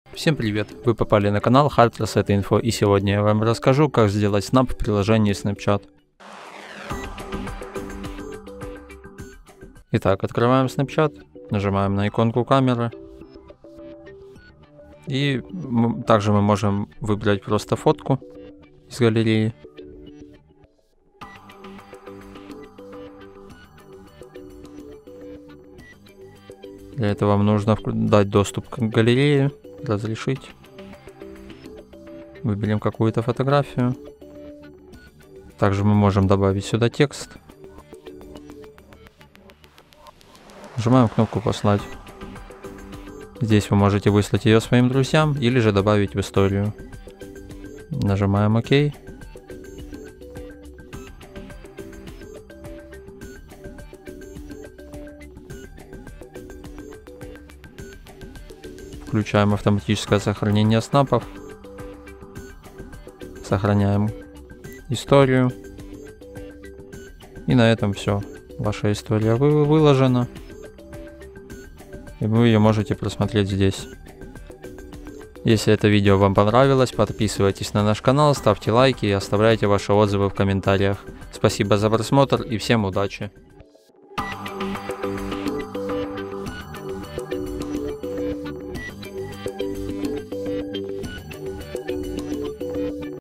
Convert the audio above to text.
Всем привет! Вы попали на канал Hard Reset Info, и сегодня я вам расскажу, как сделать снап в приложении Snapchat. Итак, открываем Snapchat, нажимаем на иконку камеры. И также мы можем выбрать просто фотку из галереи. Для этого вам нужно дать доступ к галерее, разрешить. Выберем какую-то фотографию. Также мы можем добавить сюда текст. Нажимаем кнопку «Послать». Здесь вы можете выслать ее своим друзьям или же добавить в историю. Нажимаем «Ок». Включаем автоматическое сохранение снапов. Сохраняем историю. И на этом все. Ваша история выложена. И вы ее можете просмотреть здесь. Если это видео вам понравилось, подписывайтесь на наш канал, ставьте лайки и оставляйте ваши отзывы в комментариях. Спасибо за просмотр и всем удачи!